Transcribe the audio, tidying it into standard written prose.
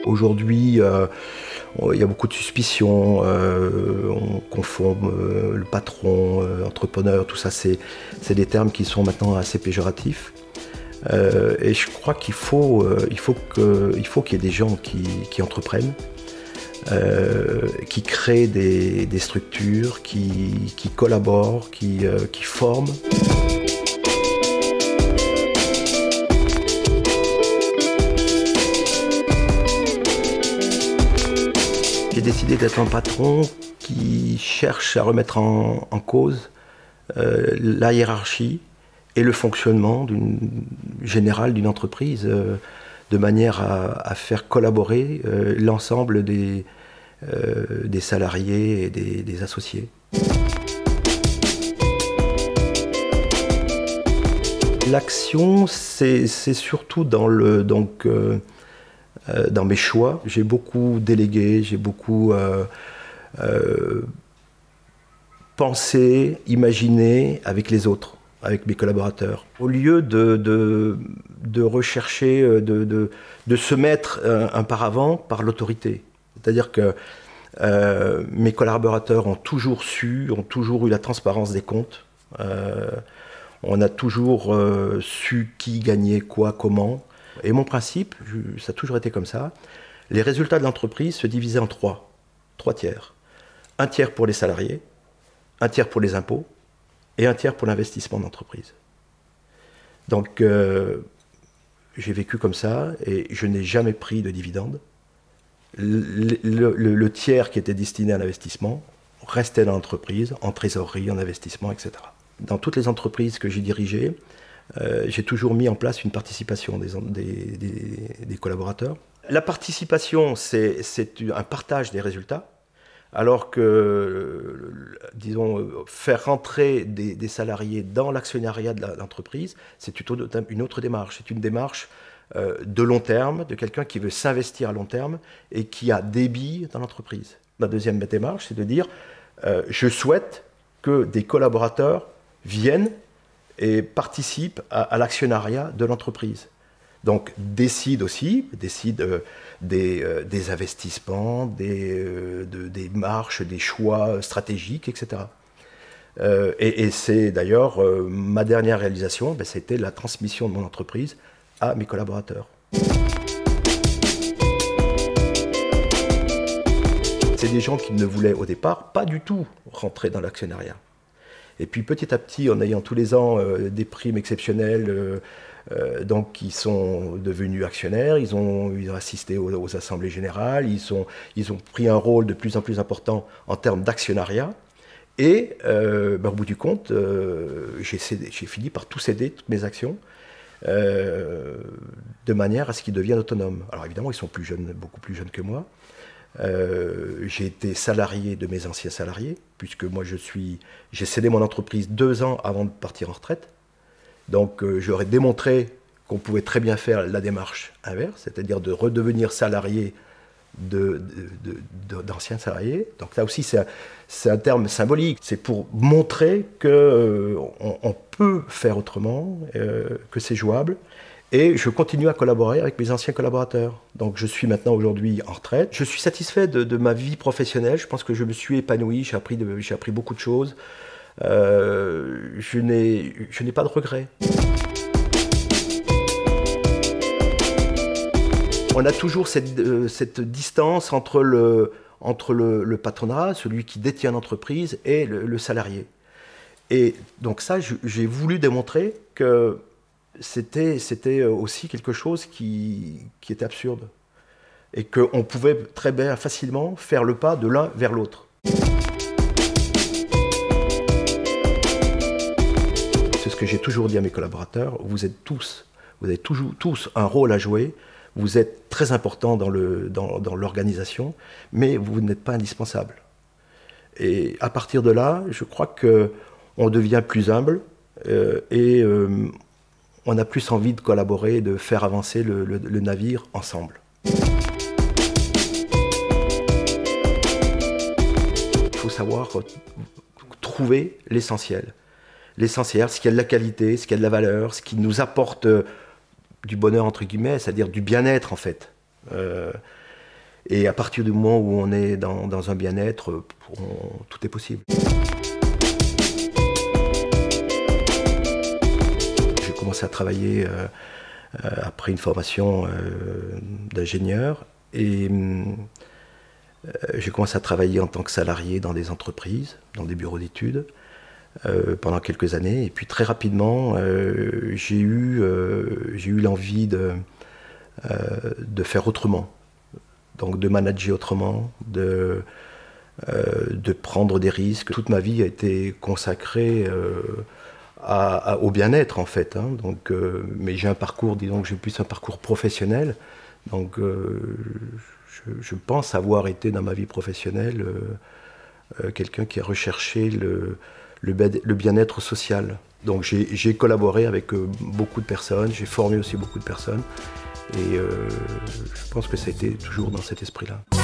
Aujourd'hui, il y a beaucoup de suspicions, on confond le patron, entrepreneur, tout ça, c'est des termes qui sont maintenant assez péjoratifs. Et je crois qu'il faut qu'il y ait des gens qui entreprennent, qui créent des structures, qui collaborent, qui forment. J'ai décidé d'être un patron qui cherche à remettre en cause la hiérarchie et le fonctionnement général d'une entreprise, de manière à faire collaborer l'ensemble des salariés et des associés. L'action, c'est surtout dans mes choix. J'ai beaucoup délégué, j'ai beaucoup pensé, imaginé avec les autres, avec mes collaborateurs. Au lieu de rechercher, de se mettre un paravent par l'autorité. C'est-à-dire que mes collaborateurs ont toujours eu la transparence des comptes. On a toujours su qui gagnait quoi, comment. Et mon principe, ça a toujours été comme ça, les résultats de l'entreprise se divisaient en trois tiers. Un tiers pour les salariés, un tiers pour les impôts et un tiers pour l'investissement d'entreprise. Donc j'ai vécu comme ça et je n'ai jamais pris de dividendes. Le tiers qui était destiné à l'investissement restait dans l'entreprise, en trésorerie, en investissement, etc. Dans toutes les entreprises que j'ai dirigées, j'ai toujours mis en place une participation des collaborateurs. La participation, c'est un partage des résultats, alors que, disons, faire rentrer des salariés dans l'actionnariat de l'entreprise, c'est plutôt une autre démarche. C'est une démarche de long terme, de quelqu'un qui veut s'investir à long terme et qui a des billes dans l'entreprise. La deuxième démarche, c'est de dire, je souhaite que des collaborateurs viennent et participent à l'actionnariat de l'entreprise. Donc décide des investissements, des marches, des choix stratégiques, etc. Et c'est d'ailleurs ma dernière réalisation, c'était la transmission de mon entreprise à mes collaborateurs. C'est des gens qui ne voulaient au départ pas du tout rentrer dans l'actionnariat. Et puis petit à petit, en ayant tous les ans des primes exceptionnelles, donc ils sont devenus actionnaires, ils ont assisté aux assemblées générales, ils ont pris un rôle de plus en plus important en termes d'actionnariat. Et au bout du compte, j'ai fini par tout céder, toutes mes actions, de manière à ce qu'ils deviennent autonomes. Alors évidemment, ils sont plus jeunes, beaucoup plus jeunes que moi. J'ai été salarié de mes anciens salariés, puisque moi j'ai cédé mon entreprise 2 ans avant de partir en retraite. Donc j'aurais démontré qu'on pouvait très bien faire la démarche inverse, c'est-à-dire de redevenir salarié d'anciens salariés. Donc là aussi c'est un terme symbolique, c'est pour montrer qu'on peut faire autrement, que c'est jouable. Et je continue à collaborer avec mes anciens collaborateurs. Donc je suis maintenant aujourd'hui en retraite. Je suis satisfait de ma vie professionnelle. Je pense que je me suis épanoui, j'ai appris beaucoup de choses. Je n'ai pas de regrets. On a toujours cette distance entre le patronat, celui qui détient l'entreprise, et le salarié. Et donc ça, j'ai voulu démontrer que c'était aussi quelque chose qui était absurde et qu'on pouvait très bien facilement faire le pas de l'un vers l'autre. C'est ce que j'ai toujours dit à mes collaborateurs, vous avez toujours tous un rôle à jouer, vous êtes très important dans l'organisation, mais vous n'êtes pas indispensable. Et à partir de là, je crois qu'on devient plus humble et on a plus envie de collaborer, de faire avancer le navire ensemble. Il faut savoir trouver l'essentiel. L'essentiel, ce qui a de la qualité, ce qui a de la valeur, ce qui nous apporte du bonheur, entre guillemets, c'est-à-dire du bien-être, en fait. Et à partir du moment où on est dans un bien-être, tout est possible. J'ai commencé à travailler après une formation d'ingénieur et j'ai commencé à travailler en tant que salarié dans des entreprises, dans des bureaux d'études pendant quelques années. Et puis très rapidement, j'ai eu l'envie de faire autrement. Donc de manager autrement, de prendre des risques. Toute ma vie a été consacrée au bien-être en fait. Hein. Donc, mais j'ai un parcours, disons que j'ai plus un parcours professionnel. Donc je pense avoir été dans ma vie professionnelle quelqu'un qui a recherché le bien-être social. Donc j'ai collaboré avec beaucoup de personnes, j'ai formé aussi beaucoup de personnes. Et je pense que ça a été toujours dans cet esprit-là.